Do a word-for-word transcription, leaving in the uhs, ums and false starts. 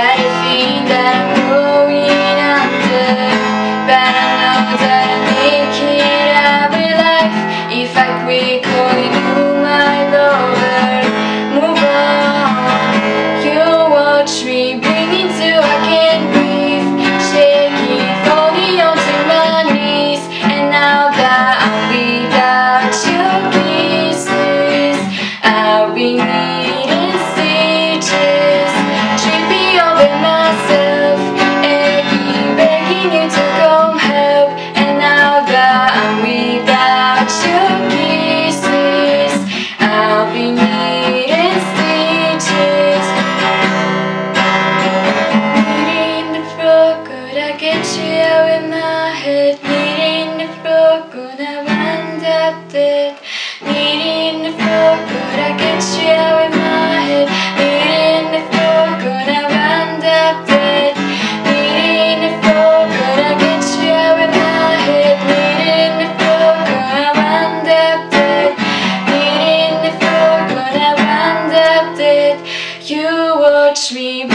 got a feeling that I'm going under, but I know that I'll make it out alive if I quit calling you my lover. Move on, you watch me bleeding till I can't breathe, shaking, falling onto my knees. And now that I'm without your kisses, I'll be needing stitches, tripping over myself, aching, begging you to come help. And now that I'm without your kisses, I'll be needing stitches. Kneading the floor, could I get you out in my head? Kneading the floor, could I wind up dead? Kneading the floor, could I get you out in my head? Kneading the floor, could I wind up dead? Kneading the floor, could I get you out in my head? Kneading the floor, could I wind up dead? Kneading the floor, could I wind up dead? You watch me